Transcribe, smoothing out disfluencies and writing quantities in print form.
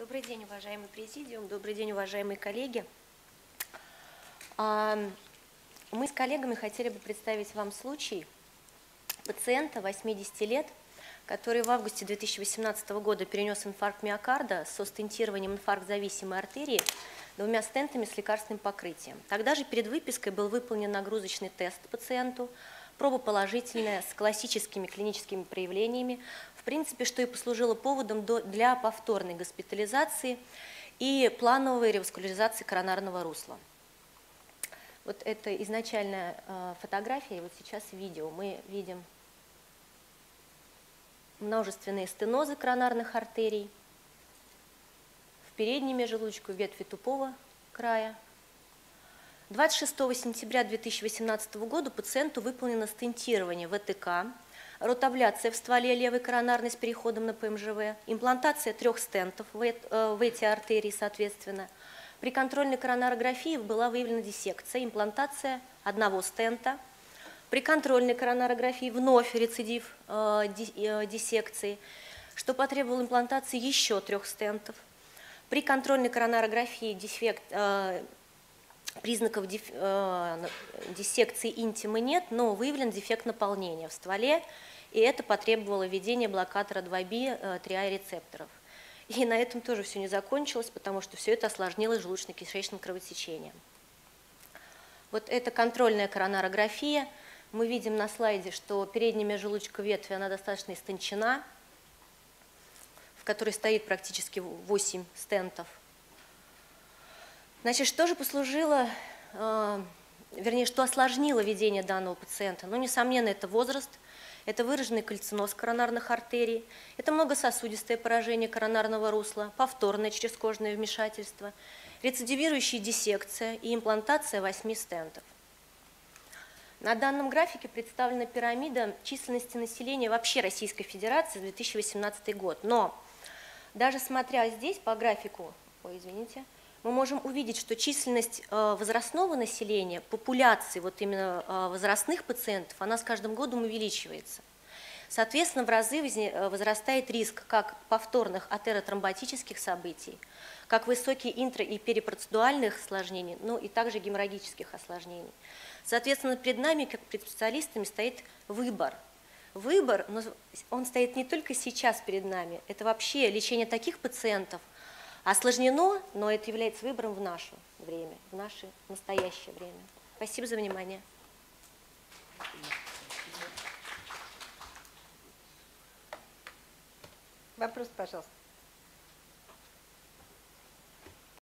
Добрый день, уважаемый президиум, добрый день, уважаемые коллеги. Мы с коллегами хотели бы представить вам случай пациента 80 лет, который в августе 2018 года перенес инфаркт миокарда со стентированием инфаркт-зависимой артерии, двумя стентами с лекарственным покрытием. Тогда же перед выпиской был выполнен нагрузочный тест пациенту, проба положительная, с классическими клиническими проявлениями, в принципе, что и послужило поводом для повторной госпитализации и плановой реваскуляризации коронарного русла. Вот это изначальная фотография, и вот сейчас видео. Мы видим множественные стенозы коронарных артерий в передней межжелудочковой ветви тупого края. 26 сентября 2018 года пациенту выполнено стентирование ВТК, ротабляция в стволе левой коронарной с переходом на ПМЖВ, имплантация 3 стентов в эти артерии, соответственно. При контрольной коронарографии была выявлена диссекция, имплантация 1 стента. При контрольной коронарографии вновь рецидив диссекции, что потребовало имплантации еще 3 стентов. При контрольной коронарографии признаков диссекции интимы нет, но выявлен дефект наполнения в стволе, и это потребовало введения блокатора 2B триа-рецепторов. И на этом тоже все не закончилось, потому что все это осложнилось желудочно-кишечным кровотечением. Вот это контрольная коронарография. Мы видим на слайде, что передняя межжелудочковая ветвь, она достаточно истончена, в которой стоит практически 8 стентов. Значит, что же послужило, вернее, что осложнило ведение данного пациента? Ну, несомненно, это возраст, это выраженный кальциноз коронарных артерий, это многососудистое поражение коронарного русла, повторное черезкожное вмешательство, рецидивирующая диссекция и имплантация 8 стентов. На данном графике представлена пирамида численности населения вообще Российской Федерации за 2018 год. Но даже смотря здесь по графику, мы можем увидеть, что численность возрастного населения, популяции вот именно возрастных пациентов, она с каждым годом увеличивается. Соответственно, в разы возрастает риск как повторных атеротромботических событий, как высокие интра- и перипроцедуальных осложнений, ну и также геморрагических осложнений. Соответственно, перед нами, как перед специалистами, стоит выбор. Выбор, но он стоит не только сейчас перед нами, это вообще лечение таких пациентов осложнено, но это является выбором в наше время, в наше настоящее время. Спасибо за внимание. Вопрос, пожалуйста.